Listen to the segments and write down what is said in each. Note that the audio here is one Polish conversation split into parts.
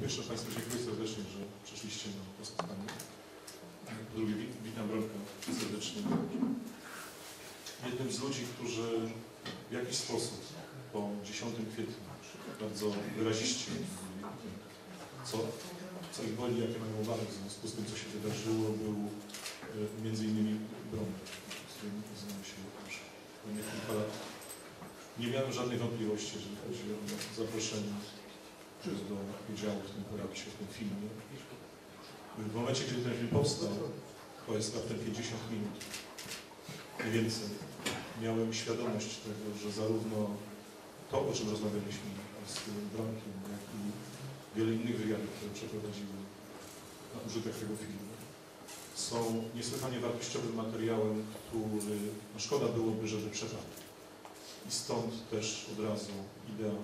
pierwsze Państwu dziękuję serdecznie, że przyszliście na to spotkanie. Po drugie, witam Bronka serdecznie. Jednym z ludzi, którzy w jakiś sposób po 10 kwietnia bardzo wyraziście mówili, co ich boli, jakie mają obawy w związku z tym, co się wydarzyło, był między innymi Bronek, z którym znam się już kilka lat. Nie miałem żadnej wątpliwości, jeżeli chodzi o zaproszenie do udziału w tym projekcie, w tym filmie. W momencie, kiedy ten film powstał, to jest raptem 50 minut, mniej więcej, miałem świadomość tego, że zarówno to, o czym rozmawialiśmy z Bronkiem, jak i wiele innych wywiadów, które przeprowadziły na użytek tego filmu, są niesłychanie wartościowym materiałem, który szkoda byłoby, żeby przepadł. I stąd też od razu idea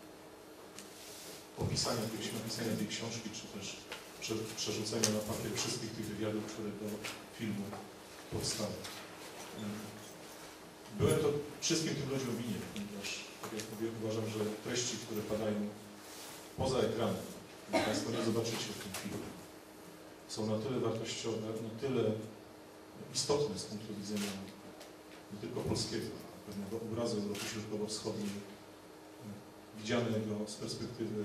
napisania tej książki, czy też przerzucenia na papier wszystkich tych wywiadów, które do filmu powstały. Byłem to wszystkim tym ludziom winien, ponieważ, tak jak mówię, uważam, że treści, które padają poza ekranem, Państwo nie zobaczycie w tym filmie, są na tyle wartościowe, na tyle istotne z punktu widzenia nie tylko polskiego, pewnego obrazu Europy Środkowo-Wschodniej, widzianego z perspektywy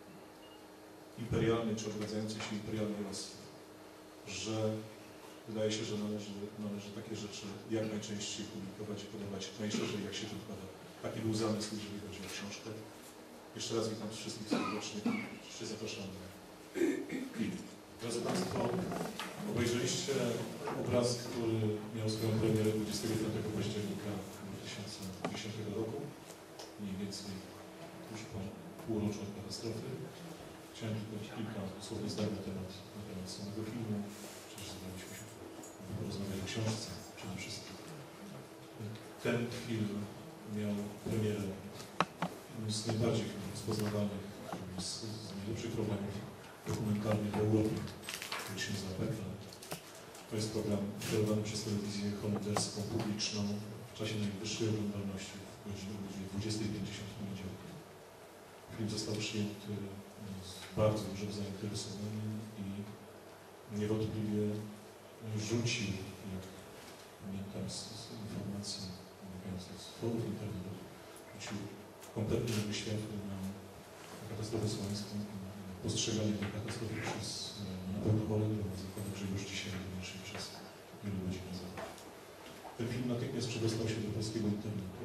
imperialnej czy obracającej się imperialnej Rosji, że wydaje się, że należy takie rzeczy jak najczęściej publikować i podawać najszerzej, jak się tylko da. Taki był zamysł, jeżeli chodzi o książkę. Jeszcze raz witam wszystkich serdecznie i zapraszam na film. Drodzy Państwo, obejrzeliście obraz, który miał swoją premierę 25 października 2010 roku, mniej więcej tuż po półroczu od katastrofy. Chciałem tylko kilka słownych zdań na temat samego filmu. Przecież zadaliśmy się porozmawiać o książce przede wszystkim. Ten film miał premierę z najbardziej rozpoznawalnych, z najlepszych programów dokumentalnych w Europie, który się nazywa Background. To jest program kierowany przez telewizję holenderską, publiczną, w czasie najwyższej oglądalności, w godzinie 20:50 w poniedziałek. Film został przyjęty z bardzo dużym zainteresowaniem i niewątpliwie rzucił, jak pamiętam z informacji wynikających z forów internetowych, rzucił kompletnie nowe światło na katastrofę smoleńską, postrzeganie tej katastrofy przez na pewno Holendrów, zakładam, że już dzisiaj również i przez wielu ludzi na zachodzie. Ten film natychmiast przedostał się do polskiego internetu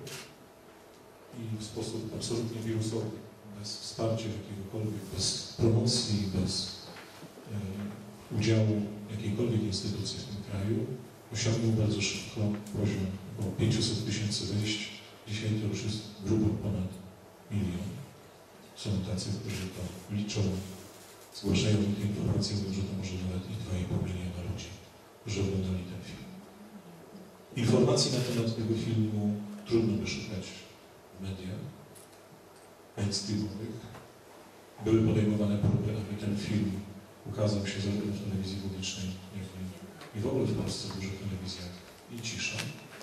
i w sposób absolutnie wirusowy, bez wsparcia jakiegokolwiek, bez promocji, bez udziału jakiejkolwiek instytucji w tym kraju, osiągnął bardzo szybko poziom około 500 000 wejść. Dzisiaj to już jest grubo ponad 1 000 000. Są tacy, którzy to liczą, zgłaszają mi te informacje, mówią, że to może nawet i 2,5 miliona ludzi, którzy oglądali ten film. Informacji na temat tego filmu trudno wyszukać w mediach mainstreamowych. Były podejmowane próby, aby ten film ukazał się zarówno w telewizji publicznej, jak i w ogóle w Polsce w dużych telewizjach i cisza.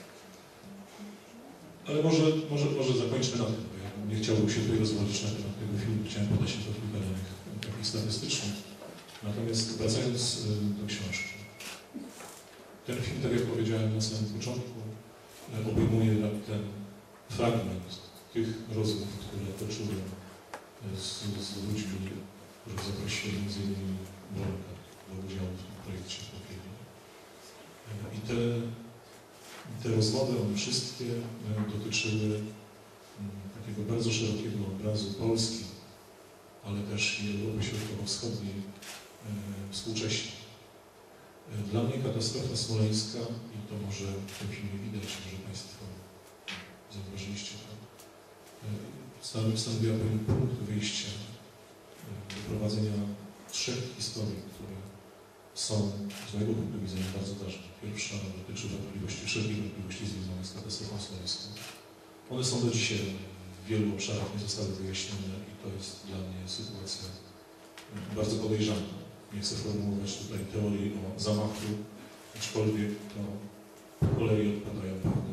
Ale może zakończmy na tym, bo ja nie chciałbym się tutaj rozwodzić na temat tego filmu. Chciałem podać tylko kilka danych takich statystycznych. Natomiast wracając do książki. Ten film, tak jak powiedziałem na samym początku, obejmuje ten fragment tych rozmów, które toczyłem z ludźmi, których zaprosili m.in. Bronka do udziału w tym projekcie w Pokieli. I te rozmowy, one wszystkie dotyczyły takiego bardzo szerokiego obrazu Polski, ale też i Europy Środkowo-Wschodniej współcześnie. Dla mnie katastrofa smoleńska, i to może w tym filmie widać, może Państwo zauważyliście to, stanowiła pewien punkt wyjścia do prowadzenia 3 historii, które są z mojego punktu widzenia bardzo ważne. Pierwsza dotyczy wszelkich wątpliwości związanych z katastrofą smoleńską. One są do dzisiaj w wielu obszarach nie zostały wyjaśnione i to jest dla mnie sytuacja bardzo podejrzana. Nie chcę formułować tutaj teorii o zamachu, aczkolwiek to po kolei odpadają pewne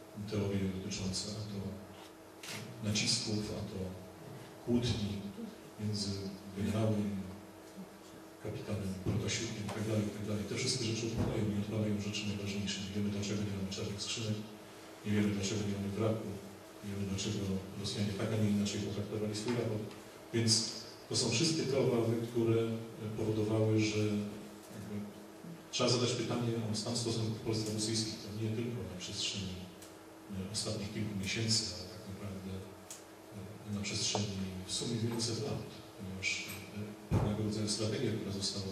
teorie dotyczące a to nacisków, a to kłótni, między generałem, kapitanem Protasiukiem itd. Te wszystkie rzeczy odpadają, nie odpadają rzeczy najważniejsze. Nie wiemy, dlaczego nie mamy czarnych skrzynek, nie wiemy, dlaczego nie mamy wraku, nie wiemy, dlaczego Rosjanie tak, a nie inaczej potraktowali swój raport. Więc to są wszystkie te obawy, które powodowały, że trzeba zadać pytanie o stan stosunków polsko-rosyjskich, to nie tylko na przestrzeni ostatnich kilku miesięcy, ale tak naprawdę na przestrzeni w sumie wielu lat, ponieważ pewnego rodzaju strategia, która została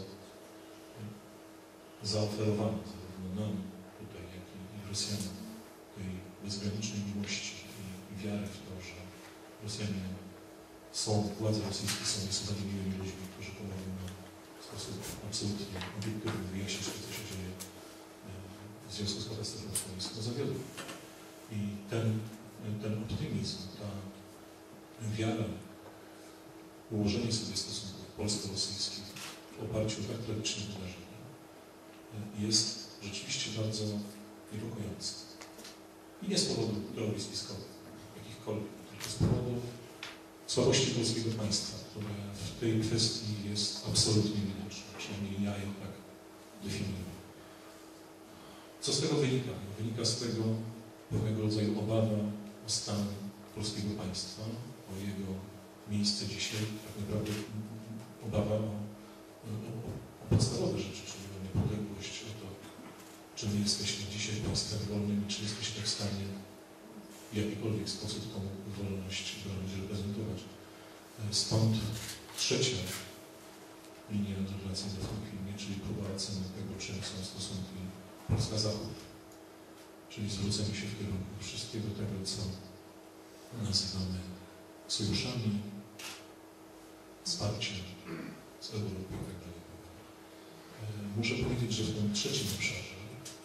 zaoferowana zarówno nam tutaj, jak i Rosjanom, tej bezgranicznej miłości i wiary w to, że Rosjanie władze rosyjskie są niesłychanymi ludźmi, którzy pomogą nam w sposób absolutnie obiektywny wyjaśnić to, co się dzieje w związku z katastrofą smoleńską, zawiodł. I ten optymizm, ta wiara, ułożenie sobie stosunków polsko-rosyjskich w oparciu o tak tragiczne wydarzenia jest rzeczywiście bardzo niepokojące. I nie z powodu teorii spiskowych, jakichkolwiek, tylko z powodu słabości polskiego państwa, które w tej kwestii jest absolutnie widoczne. Przynajmniej ja ją tak definiuję. Co z tego wynika? Wynika z tego pewnego rodzaju obawa o stan polskiego państwa, o jego miejsce dzisiaj, tak naprawdę obawa o podstawowe rzeczy, czyli o niepodległość, o to, czy my jesteśmy dzisiaj państwem wolnym, czy jesteśmy w stanie w jakikolwiek sposób tą wolność bronić, reprezentować. Stąd trzecia linia narracyjna w tym filmie, czyli próba oceny tego, czym są stosunki Polska-Zachód, czyli zwrócenie się w kierunku wszystkiego tego, co nazywamy sojuszami, wsparciem z Europy itd. Muszę powiedzieć, że w tym trzecim obszarze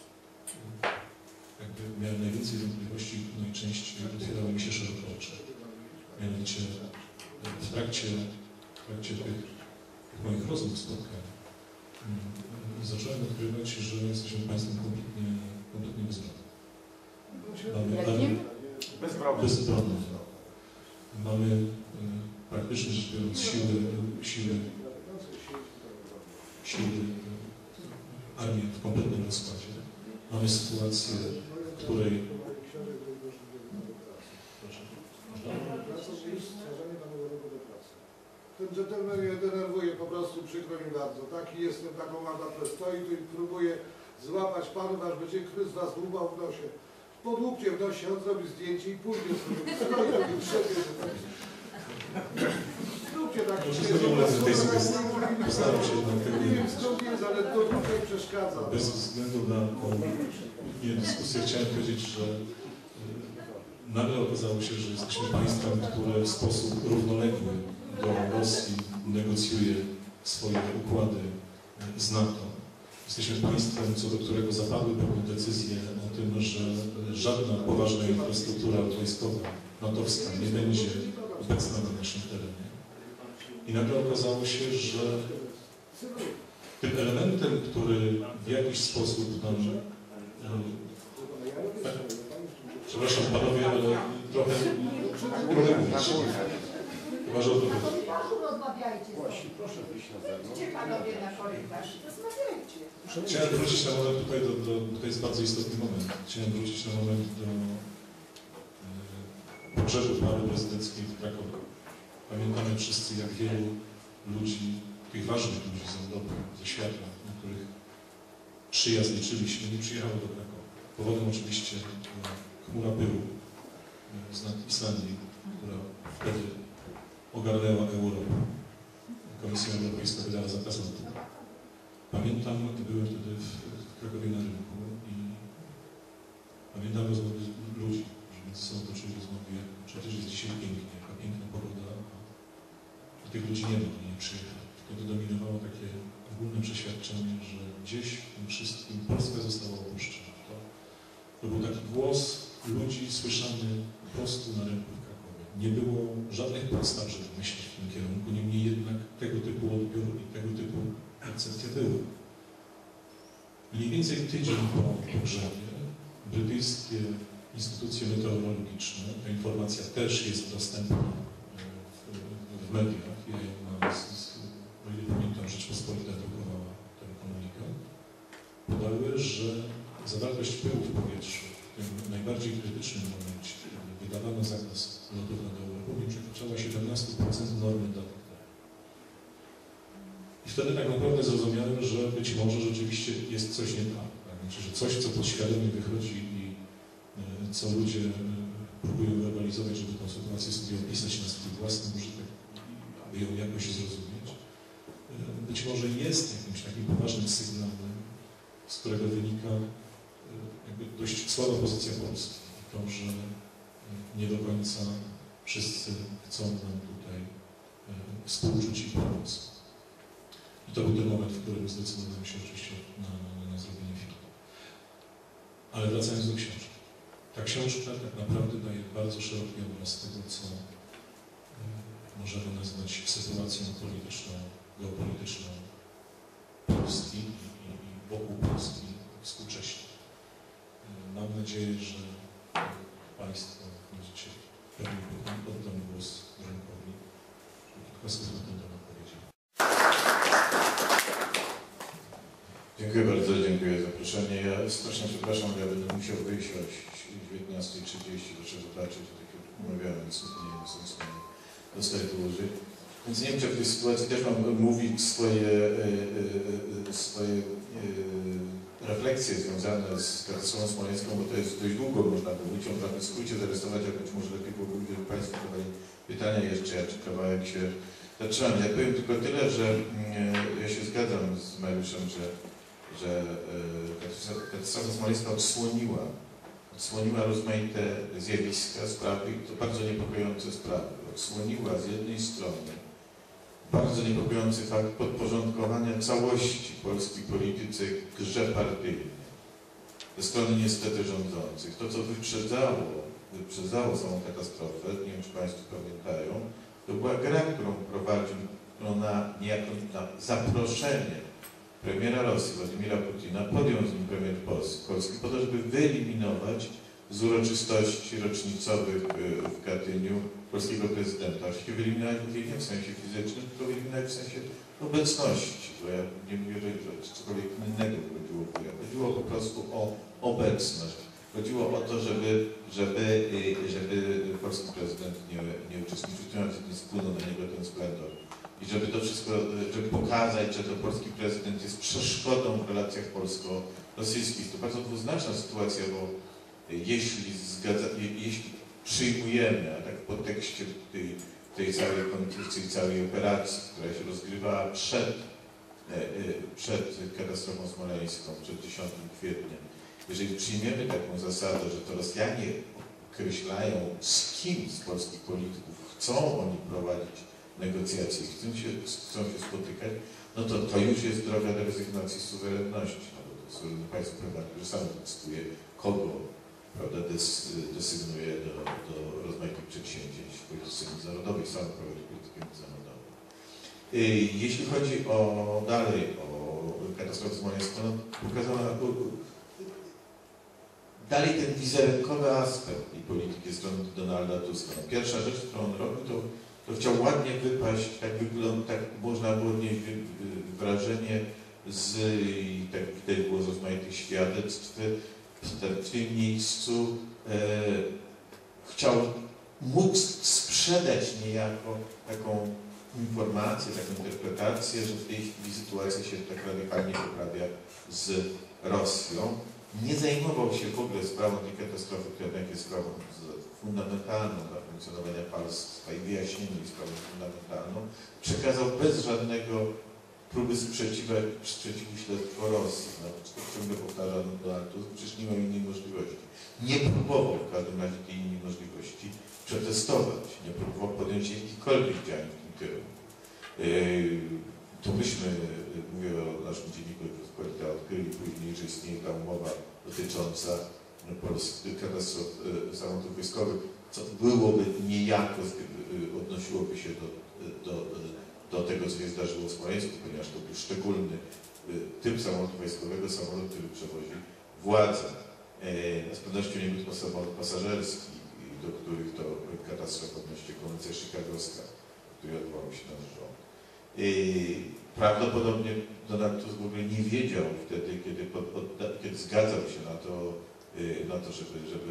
miałem najwięcej wątpliwości i najczęściej otwierały mi się szeroko oczy. Mianowicie w trakcie tych moich rozmów, spotkań zacząłem odkrywać, że jesteśmy państwem kompletnie bezbronnym. Bezbronnym. Mamy praktycznie rzecz biorąc siły armii w kompletnym rozkładzie. Mamy sytuację, w której... Ten dżentelmen mnie denerwuje, po prostu przykro mi bardzo. Taki jestem, taką mandatę stoi tu i próbuje złapać panów, aż będzie z was dłubał w nosie. Podłupcie w nosie, on zrobi zdjęcie i pójdzie sobie. Stoi tu i trzepie. Zróbcie tak, postaram się jednak tego nie wiem skąd jest, ale to tutaj przeszkadza. Bez względu na tą dyskusję chciałem powiedzieć, że nagle okazało się, że jesteśmy państwem, które w sposób równoległy do Rosji negocjuje swoje układy z NATO. Jesteśmy państwem, co do którego zapadły pewne decyzje o tym, że żadna poważna infrastruktura wojskowa natowska nie będzie obecna na naszym terenie. I nagle okazało się, że tym elementem, który w jakiś sposób nam... Przepraszam panowie, ale trochę mówić. Chyba, że Rozmawiajcie. Proszę wyjść na zewnątrz. Gdzie panowie na korytarz? Rozmawiajcie. Chciałem wrócić na moment tutaj, to jest bardzo istotny moment. Chciałem wrócić na moment do pogrzebu pary prezydenckiej w Krakowie. Pamiętamy wszyscy, jak wielu ludzi, tych ważnych ludzi z Europy, ze świata, na których przyjazd liczyliśmy, nie przyjechało do Krakowa. Powodem oczywiście była chmura pyłu z nad Islandii, która wtedy ogarnęła Europę. Komisja Europejska wydała zakaz lotu. Pamiętam, byłem wtedy w Krakowie na rynku i pamiętam rozmowy ludzi, że między sobą toczyli rozmowy, jak przecież jest dzisiaj pięknie, jaka piękna pogoda, a tych ludzi nie ma, nie przyjechali. Wtedy dominowało takie ogólne przeświadczenie, że gdzieś w tym wszystkim Polska została opuszczona. To był taki głos ludzi słyszany po prostu na rynku w Krakowie. Nie było żadnych podstaw, żeby myśleć w tym kierunku, niemniej jednak tego typu odbiór i tego typu akcepcja były. Mniej więcej tydzień po pogrzebie brytyjskie instytucje meteorologiczne, ta informacja też jest dostępna w mediach, ja ją krytycznym momencie, kiedy wydawano zakaz lotów nad Europą, nie przekraczała 17% normy dla tych krajów. I wtedy tak naprawdę zrozumiałem, że być może rzeczywiście jest coś nie tak. Znaczy, że coś, co podświadomie wychodzi i co ludzie próbują werbalizować, żeby tę sytuację sobie opisać na swój własny użytek, aby ją jakoś zrozumieć, być może jest jakimś takim poważnym sygnałem, z którego wynika jakby dość słaba pozycja Polski. To, że nie do końca wszyscy chcą nam tutaj współczuć i pomóc. I to był ten moment, w którym zdecydowałem się oczywiście na zrobienie filmu. Ale wracając do książki. Ta książka tak naprawdę daje bardzo szeroki obraz tego, co możemy nazwać sytuacją polityczną, geopolityczną Polski i wokół Polski współcześnie. Mam nadzieję, że Państwo będziecie pewnie oddam głos Dronkowi, żeby kilka słów na ten temat powiedział. Dziękuję bardzo, dziękuję za zaproszenie. Ja strasznie przepraszam, ja będę musiał wyjść o 19:30, proszę zobaczyć, tak jak umawiałem, więc nie wiem, sensu dostaję dłużej. Więc nie wiem, czy w tej sytuacji też mam mówić swoje refleksje związane z katastrofą smoleńską, bo to jest dość długo, można mówić, ją w skrócie zarysować, ale być może lepiej byłoby, gdyby Państwo zadawali pytania jeszcze, ja czy kawałek się zatrzymam. Ja powiem tylko tyle, że ja się zgadzam z Mariuszem, że katastrofa smoleńska odsłoniła rozmaite zjawiska, sprawy i to bardzo niepokojące sprawy. Odsłoniła z jednej strony bardzo niepokojący fakt podporządkowania całości polskiej polityce grze partyjnej ze strony niestety rządzących. To, co wyprzedzało samą katastrofę, nie wiem, czy Państwo pamiętają, to była gra, którą prowadził niejako na zaproszenie premiera Rosji, Władimira Putina, podjął z nim premier Polski po to, żeby wyeliminować z uroczystości rocznicowych w Katyniu polskiego prezydenta. Oczywiście wyeliminować nie w sensie fizycznym, tylko wyeliminować w sensie obecności, bo ja nie mówię, że cokolwiek innego chodziło. Chodziło po prostu o obecność. Chodziło o to, żeby polski prezydent nie uczestniczył w tym, nie spłynął na niego ten splendor. I żeby to wszystko, żeby pokazać, że to polski prezydent jest przeszkodą w relacjach polsko-rosyjskich. To bardzo dwuznaczna sytuacja, bo jeśli przyjmujemy, a tak w kontekście tej całej konflikcji, całej operacji, która się rozgrywała przed katastrofą smoleńską, przed 10 kwietnia, jeżeli przyjmiemy taką zasadę, że to Rosjanie określają, z kim z polskich polityków chcą oni prowadzić negocjacje, chcą się spotykać, no to już jest droga do rezygnacji z suwerenności. No bo to suwerenny państwo, prawda, które samo decyduje, kogo, prawda, desygnuje do rozmaitych przedsięwzięć w polityce międzynarodowej, sam prowadzi politykę międzynarodową. Jeśli chodzi dalej o katastrofę smoleńską, no, pokazała dalej ten wizerunkowy aspekt tej polityki strony Donalda Tuska. No, pierwsza rzecz, którą on robił, to chciał ładnie wypaść, tak można było odnieść wrażenie tak widać było z rozmaitych świadectw, w tym miejscu chciał móc sprzedać niejako taką informację, taką interpretację, że w tej chwili sytuacja się tak radykalnie poprawia z Rosją. Nie zajmował się w ogóle sprawą tej katastrofy, która jest sprawą fundamentalną dla funkcjonowania państwa i wyjaśnienia jej sprawą fundamentalną. Przekazał bez żadnego próby sprzeciwu śledztwo Rosji. No, to ciągle powtarzam Donald Tusk, przecież nie ma innej możliwości. Nie próbował w każdym razie tej innej możliwości przetestować. Nie próbował podjąć jakichkolwiek działań w tym kierunku. To myśmy, mówię o naszym dzienniku Rzeczpospolita, odkryli później, że istnieje ta umowa dotycząca katastrof samolotów wojskowych, co byłoby niejako, odnosiłoby się do tego, co się zdarzyło w Smoleńsku, ponieważ to był szczególny typ samolotu wojskowego, samolot, który przewozi władzę. Z pewnością nie był to samolot pasażerski, do których to katastrofa odnośnie konwencja chicagowska, której odwołał się nasz rząd. Prawdopodobnie Donald Tusk w ogóle nie wiedział wtedy, kiedy zgadzał się na to, żeby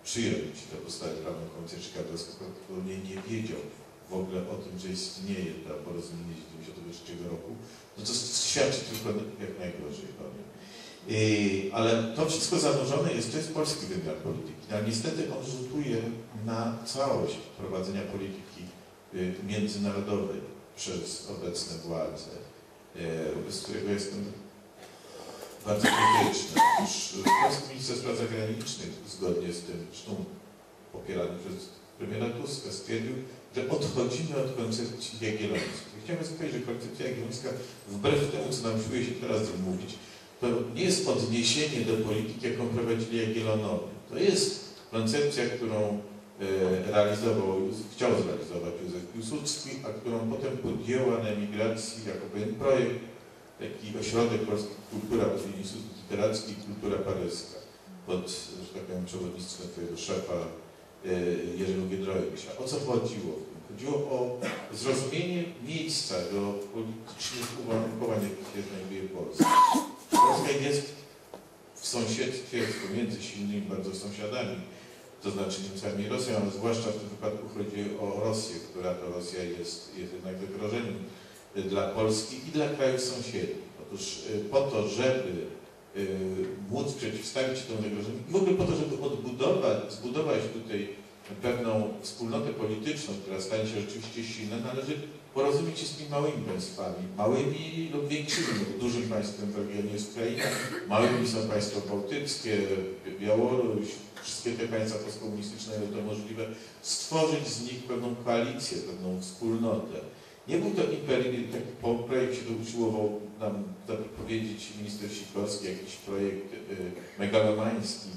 przyjąć tę podstawę prawną Konwencję chicagowską, prawdopodobnie nie wiedział w ogóle o tym, że istnieje to porozumienie z 1993 roku, no to świadczy tylko jak najgorzej o nim. Ale to wszystko zanurzone jest, to jest polski wymiar polityki, ale niestety on rzutuje na całość prowadzenia polityki międzynarodowej przez obecne władze, z którego jestem bardzo krytyczny. Polski minister spraw zagranicznych, zgodnie z tym, zresztą popierany przez premiera Tuska, stwierdził, że odchodzimy od koncepcji jagiellońskiej. Chciałbym powiedzieć, że koncepcja jagiellońska, wbrew temu, co nam siłuje się teraz mówić, to nie jest odniesienie do polityki, jaką prowadzili Jagiellonowie. To jest koncepcja, którą chciał zrealizować Józef Piłsudski, a którą potem podjęła na emigracji jako pewien projekt, taki ośrodek polskiej kultura, Instytut Literacki i Kultura Paryska, pod, że tak powiem, przewodnictwem twojego szefa Jerzego Giedroycia. O co chodziło w tym? Chodziło o zrozumienie miejsca geopolitycznych uwarunkowań, jakich się znajduje Polska. Polska jest w sąsiedztwie pomiędzy silnymi bardzo sąsiadami, to znaczy Niemcami i Rosją, ale zwłaszcza w tym wypadku chodzi o Rosję, która to Rosja jest jednak zagrożeniem dla Polski i dla krajów sąsiednich. Otóż po to, żeby móc przeciwstawić się temu zagrożeniu i w ogóle po to, żeby zbudować tutaj pewną wspólnotę polityczną, która stanie się rzeczywiście silna, należy porozumieć się z tymi małymi państwami, małymi lub większymi, bo dużym państwem w regionie jest Ukraina, małymi są państwa bałtyckie, Białoruś, wszystkie te państwa postkomunistyczne, ile to możliwe, stworzyć z nich pewną koalicję, pewną wspólnotę. Nie był to imperium, taki projekt się to usiłował nam zapowiedzieć minister Sikorski, jakiś projekt megalomański.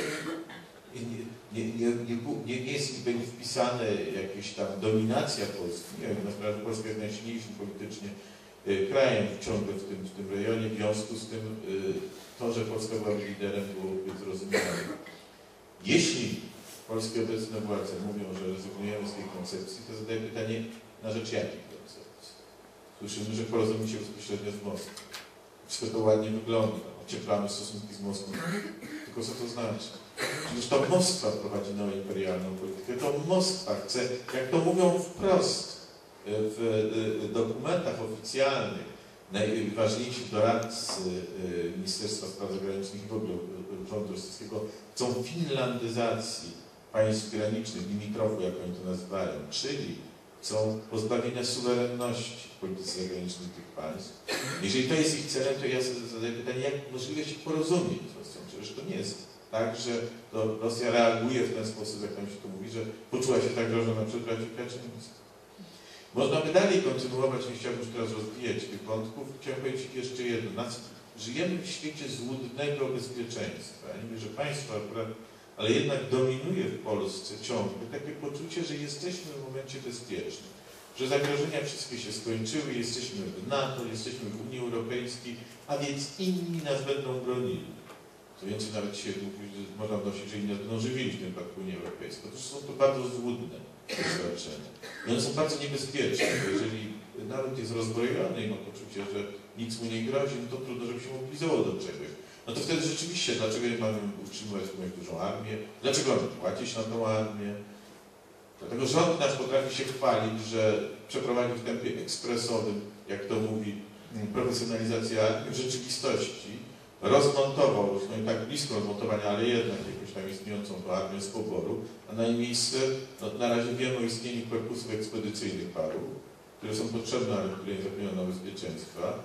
Nie jest wpisane jakaś tam dominacja Polski. Nie wiem, na sprawę, że Polska jest najsilniejszym politycznie krajem ciągle w tym rejonie. W związku z tym to, że Polska była liderem, było zrozumiałe. Jeśli polskie obecne władze mówią, że rezygnujemy z tej koncepcji, to zadaję pytanie, na rzecz jakiej koncepcji? Słyszymy, że porozumienie się bezpośrednio z Moskwą. Wszystko to ładnie wygląda. Ocieplamy stosunki z Moskwą. Tylko co to znaczy? Przecież to Moskwa prowadzi neoimperialną politykę. To Moskwa chce, jak to mówią wprost w dokumentach oficjalnych, najważniejsi doradcy Ministerstwa Spraw Zagranicznych i w ogóle rządu rosyjskiego chcą finlandyzacji państw granicznych, limitrofu, jak oni to nazywają, czyli chcą pozbawienia suwerenności w polityce zagranicznej tych państw. Jeżeli to jest ich celem, to ja sobie zadaję pytanie, jak możliwe się porozumieć z Rosją? Przecież to nie jest tak, że to Rosja reaguje w ten sposób, jak nam się to mówi, że poczuła się tak groźna na przykład Kaczyńska. Można by dalej kontynuować, nie chciałbym już teraz rozwijać tych wątków. Chciałem powiedzieć jeszcze jedno. Żyjemy w świecie złudnego bezpieczeństwa. Ja nie mówię, że państwo akurat, ale jednak dominuje w Polsce ciągle takie poczucie, że jesteśmy w momencie bezpiecznym. Że zagrożenia wszystkie się skończyły, jesteśmy w NATO, jesteśmy w Unii Europejskiej, a więc inni nas będą bronili. Co więcej, nawet się można wnosić, że inni nas będą żywili w tym przypadku Unii Europejskiej. Otóż są to bardzo złudne doświadczenia. I one są bardzo niebezpieczne, bo jeżeli nawet jest rozbrojony i ma poczucie, że nic mu nie grozi, no to trudno, żeby się mobilizował do czegoś. No to wtedy rzeczywiście, dlaczego nie mamy utrzymywać jakąś dużą armię? Dlaczego mamy płacić na tą armię? Dlatego rząd nasz potrafi się chwalić, że przeprowadził w tempie ekspresowym, jak to mówi, profesjonalizację armii. W rzeczywistości rozmontował, no i tak blisko rozmontowania, ale jednak jakąś tam istniejącą tą armię z poboru, a na jej miejsce, no, na razie wiemy o istnieniu korpusów ekspedycyjnych paru, które są potrzebne, ale które nie zapewnią bezpieczeństwa,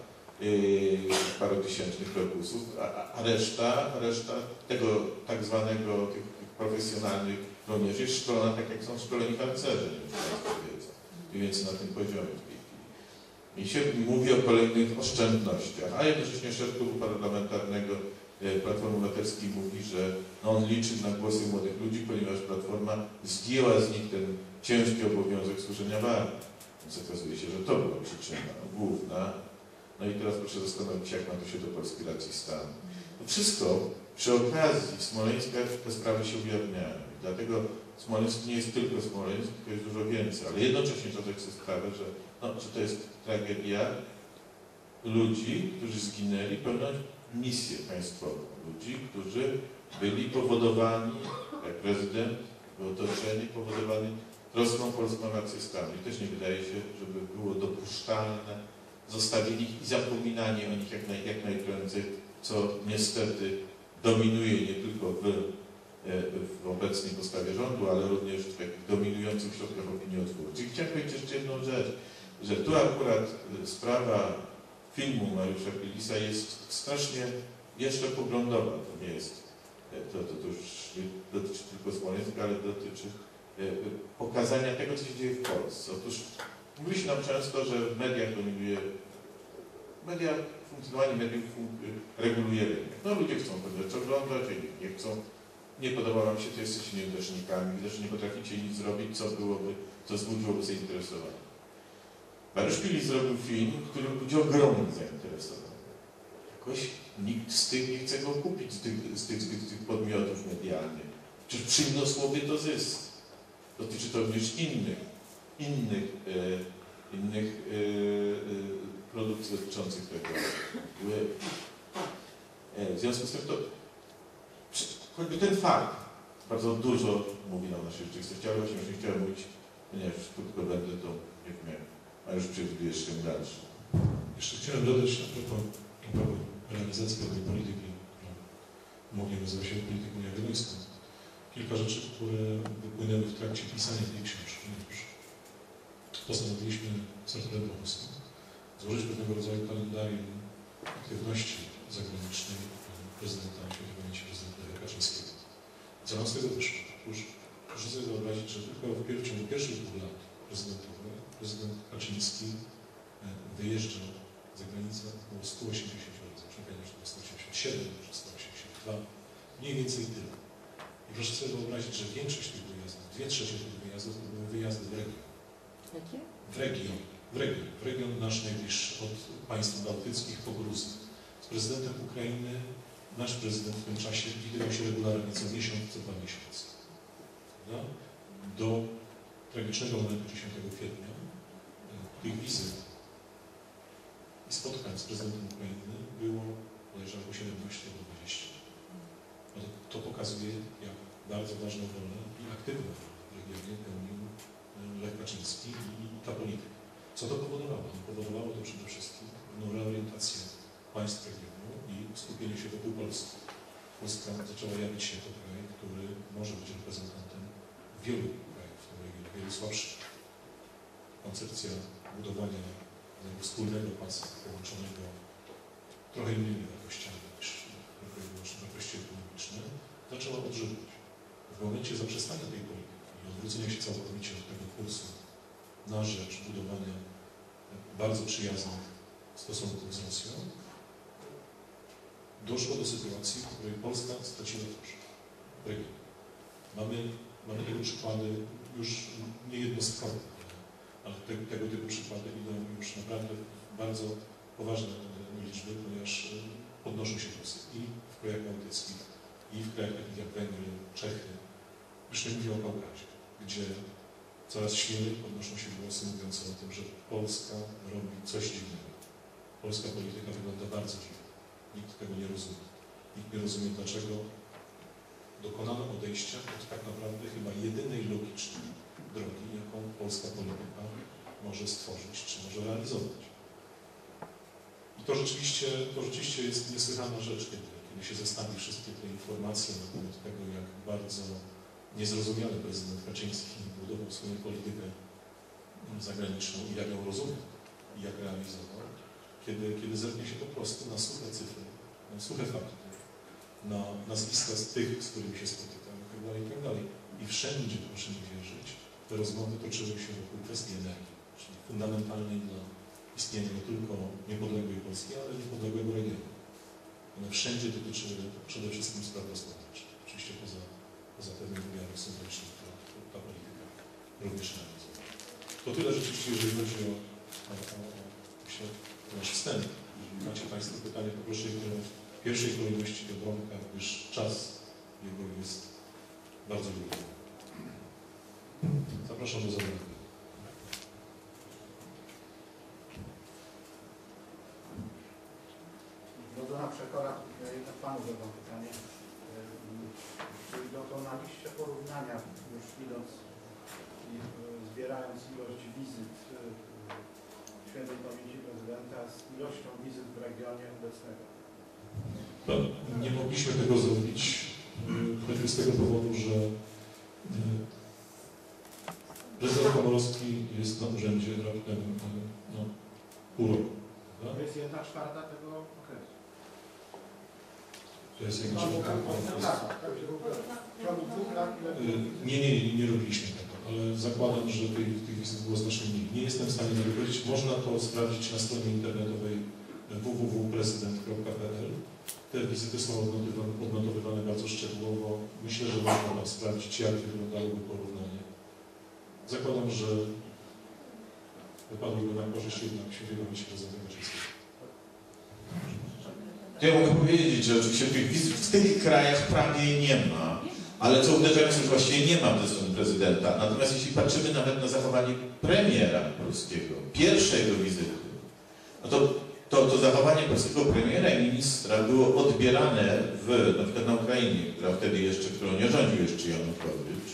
paru tysięcznych korpusów, a reszta tego tak zwanego tych profesjonalnych żołnierzy jest szkolona tak, jak są szkoleni harcerze, nie wiem, czy Państwo wiedzą, mniej więcej na tym poziomie w tej chwili. I się mówi o kolejnych oszczędnościach, a jednocześnie szef klubu parlamentarnego Platformy Obywatelskiej mówi, że no, on liczy na głosy młodych ludzi, ponieważ Platforma zdjęła z nich ten ciężki obowiązek służenia w armii. Więc okazuje się, że to była przyczyna główna. No i teraz proszę zastanowić się, jak ma to się do polskiej racji stanu. To wszystko przy okazji Smoleńska te sprawy się ujawniają. I dlatego Smoleńsk nie jest tylko Smoleńsk, tylko jest dużo więcej. Ale jednocześnie zdać sobie sprawę, że to jest tragedia ludzi, którzy zginęli, pełniąc misję państwową. Ludzi, którzy byli powodowani jak prezydent, był otoczeni, powodowany troską polską rację stanu. I też nie wydaje się, żeby było dopuszczalne zostawienie ich i zapominanie o nich jak najprędzej, co niestety dominuje nie tylko w obecnej postawie rządu, ale również w takich dominujących środkach opiniotwórczych. Chciałem powiedzieć jeszcze jedną rzecz, że tu akurat sprawa filmu Mariusza Pilisa jest strasznie jeszcze poglądowa. To nie jest, to już nie dotyczy tylko Smoleńska, ale dotyczy pokazania tego, co się dzieje w Polsce. Otóż mówi się nam często, że w mediach dominuje, funkcjonowanie mediów reguluje rynek. No ludzie chcą pewne rzeczy oglądać, a nie chcą. Nie podoba wam się, to jesteście nieudacznikami, widzę, że nie potraficie nic zrobić, co wzbudziłoby zainteresowanie. Mariusz Pilis zrobił film, który budzi ogromne zainteresowanie. Jakoś nikt z tych nie chce go kupić, z tych podmiotów medialnych. Przecież przyniosłoby to zysk. Dotyczy to również innych produkcji dotyczących tego. W związku z tym to choćby ten fakt bardzo dużo mówi nam o naszej rzeczywistości, ale właśnie już nie chciałem mówić, ponieważ krótko będę, to nie wiem, a już przewidujesz jeszcze dalszy. Jeszcze chciałem dodać a propos realizacji pewnej polityki, którą umownie nazywa się polityką jagiellońską. Kilka rzeczy, które wypłynęły w trakcie pisania tej książki. Postanowiliśmy z Arturem Bochuskim złożyć pewnego rodzaju kalendarium aktywności zagranicznej prezydenta, świętego pamięci prezydenta Kaczyńskiego. Co nam z tego wyszło? Otóż proszę sobie wyobrazić, że tylko w ciągu pierwszych 2 lat prezydentowych prezydent Kaczyński wyjeżdżał za granicę około 180 razy. Muszę powiedzieć, że to 187, może 182, mniej więcej tyle. I proszę sobie wyobrazić, że większość tych wyjazdów, 2/3 tych wyjazdów to były wyjazdy w region. Jakie? W region nasz najbliższy, od państw bałtyckich po Gruzję. Z prezydentem Ukrainy nasz prezydent w tym czasie widywał się regularnie co miesiąc, co 2 miesiące. No? Do tragicznego momentu 10 kwietnia tych wizyt i spotkań z prezydentem Ukrainy było podejrzewam 17 do 20. No to pokazuje, jak bardzo ważną rolę i aktywną w regionie pełnił Lech Kaczyński i ta polityka. Co to powodowało? Powodowało to przede wszystkim reorientację państw regionu i skupienie się wokół Polski. Polska zaczęła jawić się jako kraj, który może być reprezentantem wielu krajów w tym regionie, wielu słabszych. Koncepcja budowania tego wspólnego pasa połączonego trochę innymi wartościami niż wartości ekonomiczne zaczęła odżywać. W momencie zaprzestania tej polityki i odwrócenia się całkowicie od tego kursu na rzecz budowania bardzo przyjaznych stosunków z Rosją, doszło do sytuacji, w której Polska straciła twarz w regionie. Mamy tego przykłady już niejednostkowe, ale tego typu przykłady idą już naprawdę w bardzo poważne liczby, ponieważ podnoszą się głosy i w krajach bałtyckich, i w krajach takich jak Węgry, Czechy. Już nie mówię o Kaukazie, gdzie coraz śmielej podnoszą się głosy mówiące o tym, że Polska robi coś dziwnego. Polska polityka wygląda bardzo dziwnie. Nikt tego nie rozumie. Nikt nie rozumie, dlaczego dokonano odejścia od tak naprawdę chyba jedynej logicznej drogi, jaką polska polityka może stworzyć, czy może realizować. I to rzeczywiście jest niesłychana rzecz, kiedy się zestawi wszystkie te informacje na temat tego, jak bardzo niezrozumiały prezydent Kaczyński budował swoją politykę zagraniczną i jak ją rozumiał i jak realizował, kiedy zerknie się po prostu na suche cyfry, na suche fakty, na nazwiska z tych, z którymi się spotykam itd. I wszędzie, proszę mi wierzyć, te rozmowy toczyły się wokół kwestii energii, czyli fundamentalnej dla istnienia nie tylko niepodległej Polski, ale niepodległego regionu. One wszędzie dotyczyły przede wszystkim spraw gospodarczych. Oczywiście poza pewnym wymiarem symbolicznym, ta polityka również realizuje. To tyle rzeczywiście, jeżeli chodzi o myślę, nasz wstęp. Jeżeli macie Państwo pytanie, to proszę je w pierwszej kolejności do Bromka, gdyż czas jego jest bardzo długi. Zapraszam do zadania. Rodzona przekora, ja jednak Panu zadam pytanie. Czyli to na liście porównając ilość wizyt świętej pamięci prezydenta z ilością wizyt w regionie obecnego? Nie mogliśmy tego zrobić choćby z tego powodu, że prezydent Komorowski jest na urzędzie raptem pół roku. To jest 1/4 tego okresu. To jest jak nie robiliśmy tego, ale zakładam, że tych wizyt było znacznie mniej. Nie jestem w stanie tego powiedzieć. Można to sprawdzić na stronie internetowej www.prezydent.pl. Te wizyty są odnotowywane bardzo szczegółowo. Myślę, że można tam sprawdzić, jak wyglądałoby porównanie. Zakładam, że wypadłoby na korzyść jednak świętego Mieści prezydenta Kaczyńskiego. Ja mogę powiedzieć, że oczywiście tych wizyt w tych krajach prawie nie ma, ale co uderzające, że właściwie nie ma ze strony prezydenta. Natomiast jeśli patrzymy nawet na zachowanie premiera polskiego, pierwszej jego wizyty, no to zachowanie polskiego premiera i ministra było odbierane na przykład na Ukrainie, którą nie rządził jeszcze Janukowycz,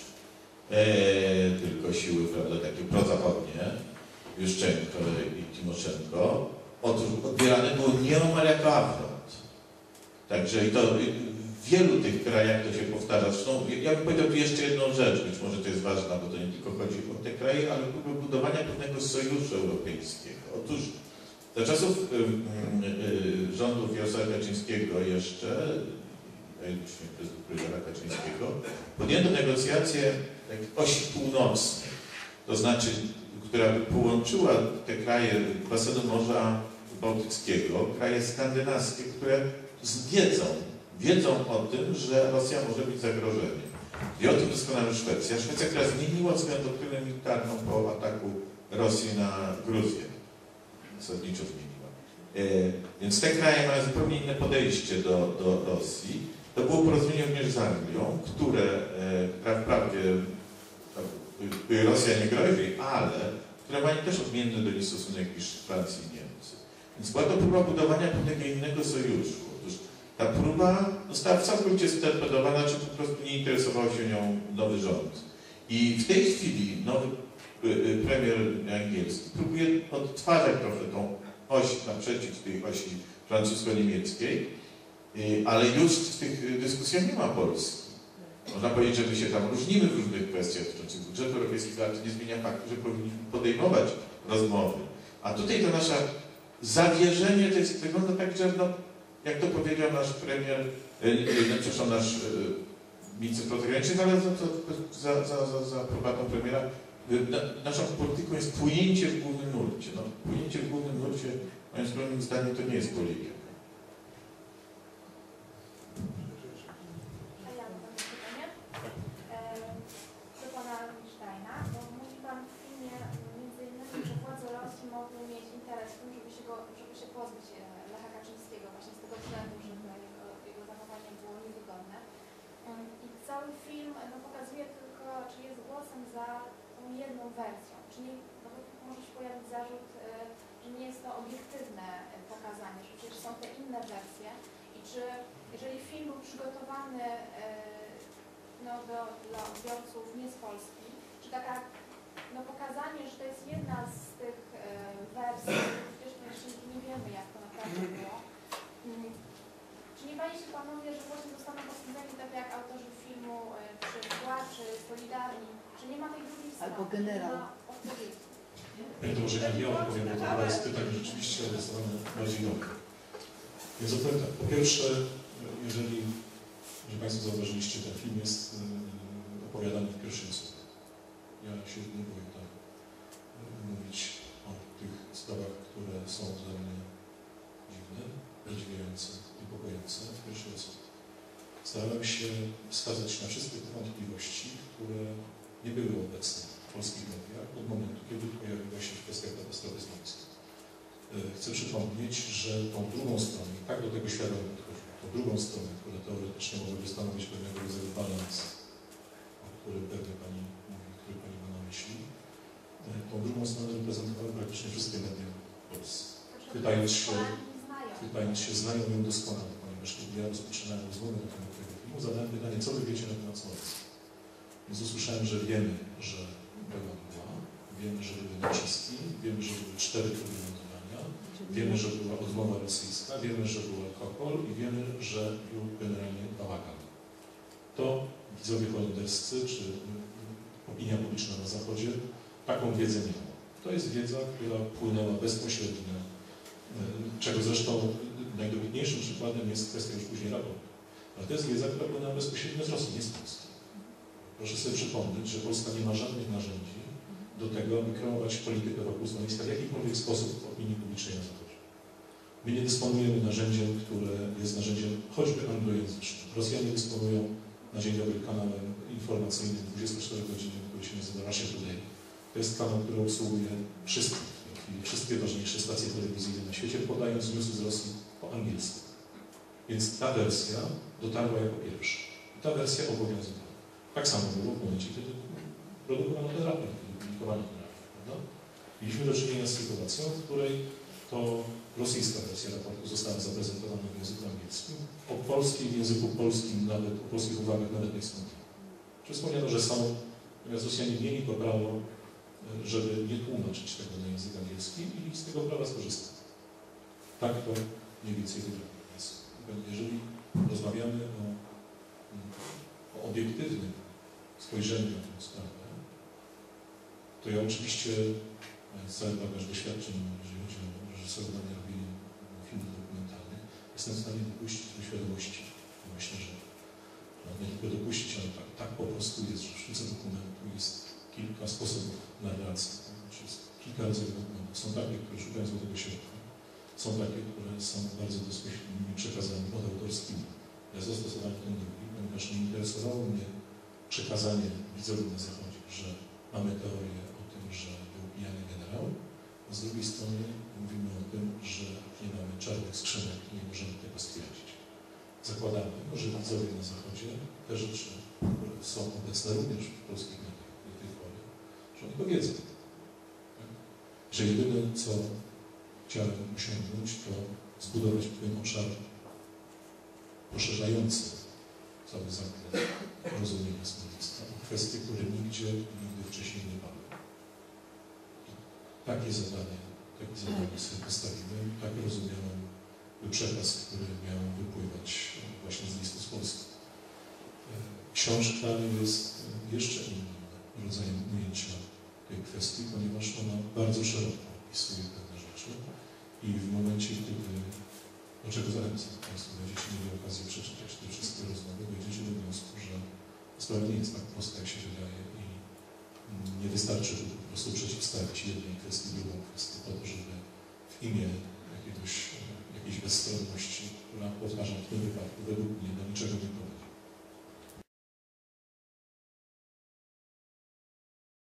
tylko siły, prawda, takie prozachodnie, Juszczenko i Timoszenko. Otóż odbierane było nieomal jako afront. Także i to w wielu tych krajach to się powtarza. Zresztą ja bym powiedział tu jeszcze jedną rzecz, być może to jest ważna, bo to nie tylko chodzi o te kraje, ale próbę budowania pewnego sojuszu europejskiego. Otóż za czasów rządów Jarosława Kaczyńskiego jeszcze, prezydenta Kaczyńskiego, podjęto negocjacje osi północnej, to znaczy, która by połączyła te kraje basenu Morza Bałtyckiego, kraje skandynawskie, które wiedzą o tym, że Rosja może być zagrożeniem. Wie o tym doskonale Szwecja. Szwecja, która zmieniła swoją doktrynę militarną po ataku Rosji na Gruzję. Zasadniczo zmieniła. Więc te kraje mają zupełnie inne podejście do Rosji. To było porozumienie również z Anglią, która wprawdzie Rosja nie grozi, ale które mają też odmienny do nich stosunek niż Francja i Niemcy. Więc była to próba budowania pewnego innego sojuszu. Otóż ta próba została całkowicie sterpedowana, czy po prostu nie interesował się nią nowy rząd. I w tej chwili nowy premier angielski próbuje odtwarzać trochę tą oś naprzeciw tej osi francusko-niemieckiej, ale już w tych dyskusjach nie ma Polski. Można powiedzieć, że my się tam różnimy w różnych kwestiach dotyczących budżetu europejskiego, ale to nie zmienia faktu, że powinniśmy podejmować rozmowy. A tutaj to nasze zawierzenie to jest, wygląda tak, że jak to powiedział nasz premier, przepraszam, nasz minister spraw zagranicznych, ale za aprobatą premiera, naszą polityką jest płynięcie w głównym nurcie. Płynięcie w głównym nurcie, moim skromnym zdaniem, to nie jest polityka. żeby się pozbyć Lecha Kaczyńskiego właśnie z tego względu, żeby jego zachowanie było niewygodne. I cały film pokazuje tylko, czy jest głosem za tą jedną wersją, czyli może się pojawić zarzut, że nie jest to obiektywne pokazanie, że przecież są te inne wersje i czy jeżeli film był przygotowany dla odbiorców nie z Polski, czy taka pokazanie, że to jest jedna z tych wersji, przecież to jeszcze nie wiemy, jak to naprawdę było. Czy nie bali się panowie, że właśnie zostaną posądzeni tak jak autorzy filmu czy Płaczy, Solidarni, że nie ma tej drugiej strony? Albo Generał. Ja to może ja odpowiem, bo to chyba jest pytanie rzeczywiście adresowane bardziej do mnie. Więc odpowiem tak. Po pierwsze, jeżeli Państwo zauważyliście, ten film jest opowiadany w pierwszym osobie. Ja się nie boję tak mówić o tych sprawach, które są dla mnie dziwne, zadziwiające, niepokojące w pierwszej osobie. Starałem się wskazać na wszystkie te wątpliwości, które nie były obecne w polskich mediach od momentu, kiedy pojawiła się kwestia katastrofy smoleńskiej. Chcę przypomnieć, że tą drugą stronę, tak do tego świadomie podchodzimy, tą drugą stronę, która teoretycznie mogłaby stanowić pewnego rodzaju balans, o którym pewnie Pani mówi, który Pani ma na myśli, tą drugą stronę reprezentowały praktycznie wszystkie media w Polsce. Pytając się, znają ją doskonale, ponieważ kiedy ja rozpoczynałem rozmowę na temat tego filmu, zadałem pytanie, co Wy wiecie na temat Smoleńskiej. Więc usłyszałem, że wiemy, że była, 4 próby lądowania. Wiemy, że była odmowa rosyjska, wiemy, że była Kokol i wiemy, że był generalnie bałagan. To widzowie holenderscy, czy opinia publiczna na Zachodzie taką wiedzę nie ma. To jest wiedza, która płynęła bezpośrednio, czego zresztą najdobitniejszym przykładem jest kwestia już później raportu. Ale to jest wiedza, która płynęła bezpośrednio z Rosji, nie z Polski. Proszę sobie przypomnieć, że Polska nie ma żadnych narzędzi do tego, aby kreować politykę wokół Smoleńska w jakikolwiek sposób w opinii publicznej na Zachodzie. My nie dysponujemy narzędziem, które jest narzędziem choćby anglojęzycznym. Rosjanie dysponują na dzień dobry kanałem informacyjnym 24-godzinnym, który się nazywa Russia Today. To jest kanał, który obsługuje wszystkie ważniejsze stacje telewizyjne na świecie, podając newsy z Rosji po angielsku. Więc ta wersja dotarła jako pierwsza. I ta wersja obowiązywała. Tak samo było w momencie, kiedy produkowano ten raport, kiedy publikowano ten raport, prawda? Mieliśmy do czynienia z sytuacją, w której to rosyjska wersja raportu została zaprezentowana w języku angielskim, o polskiej w języku polskim, nawet o polskich uwagach nawet nie wspomniano. Wspomniano, że są, natomiast Rosjanie mieli to prawo, żeby nie tłumaczyć tego na język angielski i z tego prawa skorzystać. Tak to mniej więcej wygląda. Jeżeli rozmawiamy o obiektywnym spojrzeniu na tę sprawę, to ja oczywiście, mając cały bagaż doświadczeń, jeżeli chodzi o reżyserowanie, robienie filmów dokumentalnych, jestem w stanie dopuścić do świadomości. Myślę, że nie tylko dopuścić, ale tak po prostu jest, że w sztuce dokumentu jest kilka sposobów narracji. Znaczy jest kilka rodzajów dokumentów. Są takie, które szukają złotego środka. Są takie, które są bardzo bezpośrednimi przekazami podautorskimi. Ja zastosowałem ten drugi, ponieważ nie interesowało mnie przekazanie widzowi na Zachodzie, że mamy teorię o tym, że był pijany generał, a z drugiej strony mówimy o tym, że nie mamy czarnych skrzynek i nie możemy tego stwierdzić. Zakładamy, że widzowie na Zachodzie te rzeczy, które są obecne również w polskich mediach do tej pory, że oni to wiedzą. Tak? Że jedyne, co chciałem osiągnąć, to zbudować pewien obszar poszerzający cały zakres rozumienia słownictwa, kwestie, które nigdzie nigdy wcześniej nie padły. Takie zadanie sobie postawiłem, tak rozumiałem przekaz, który miał wypływać właśnie z listu z Polski. Książka jest jeszcze innym rodzajem ujęcia tej kwestii, ponieważ ona bardzo szeroko opisuje pewne rzeczy i w momencie, kiedy, do czego zachęcam Państwa, będziecie mieli okazję przeczytać te wszystkie rozmowy, dojdziecie do wniosku, że sprawa nie jest tak prosta, jak się wydaje i nie wystarczy po prostu przeciwstawić jednej kwestii drugą kwestię po to, żeby w imię jakiejś bezstronności, która, powtarzam, w tym wypadku według mnie do niczego nie prowadzi,